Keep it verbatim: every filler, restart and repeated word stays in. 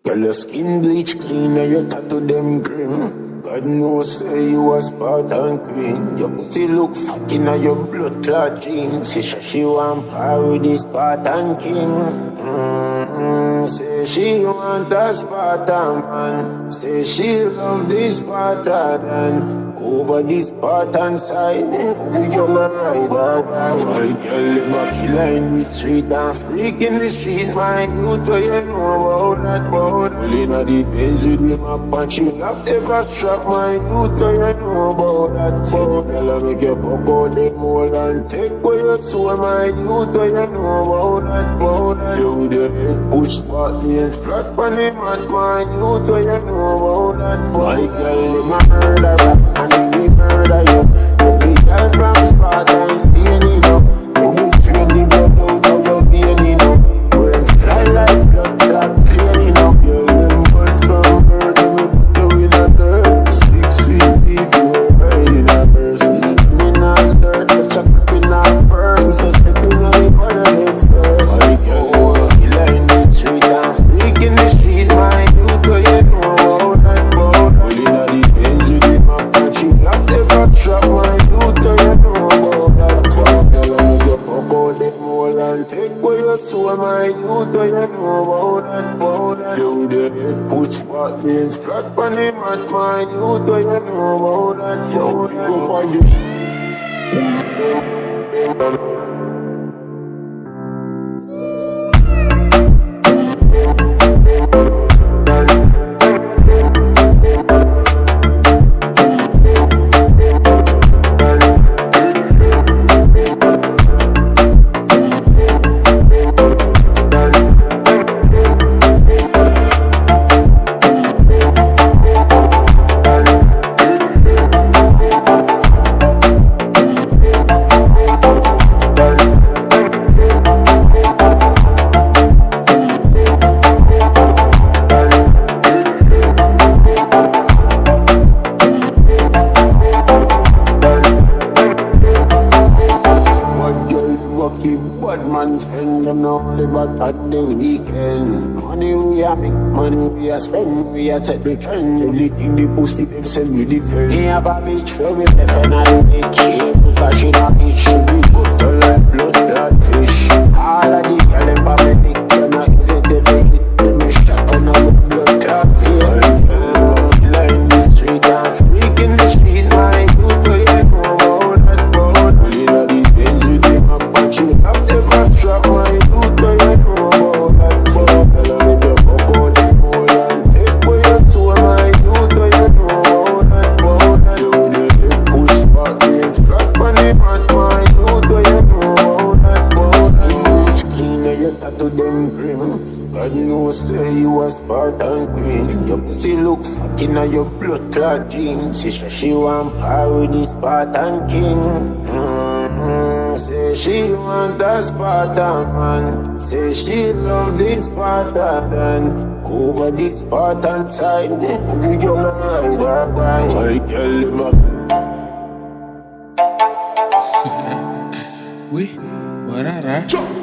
Girl, your skin bleach clean and your tattoo them grim. God knows say you a Spartan queen. Your pussy look fat in your blood clot jeans. She say she want par with the Spartan king. Mm-hmm. Say she want a Spartan man. Say she love the Spartan. Over the Spartan side, we girl a rider. My girl in a killer in the street and freak in the street. My youth, what you know about that boat? Well, inna the Benz with me map and she love ever strap. My youth, what you know about that boat? Girl, I make you buck out the mold and take away your soul. My youth, what you know about that boat? You with your head pushed back me and flat on the mat. My youth, what you know about that boat? My girl in a murderer. We murder you. Every girl from Sparta is staying up. When you drain the blood out of your vein, you know. Brains fly like blood clot plane, up. Girl, them birds from bird, we put you in a dirt. Six sweet people, right in a verse. Me not skirt, but chuck up in a purse. So step in on the bottom head first. My girl, killer in the street and freak in the street. My youth, what you know about that boat? Well, inna the Benz with the map. She got ever trap my youth, and you know about that fuck. Girl, I make you fuck out the mole and take away your soul. My youth, and you know about that fuck. You with your head push back, being flat on the mat. My youth, and you know about that fuck. Go find it. At the weekend, money we a make, money we a spend, we a set the trend. Everything the pussy them send me the pen. Me have a bitch where we definitely make careful, cause she not bitch, she be good to like blood, blood fish. All of the girl in Babylon, you're not easy to forget. Them me shot on your blood clot face. Killer in the street and freak in the street. My youth, what you know about that boat? Well, inna the Benz with the map and she have ever strap. My youth, what you know. Say you a Spartan queen. Your pussy look fat in your blood clot jeans. She say she want par with the Spartan king. Mm-hmm. Say she want a Spartan man. Say she love the Spartan. Over the Spartan side, we go ride or die. My girl, him up. Oui, voilà,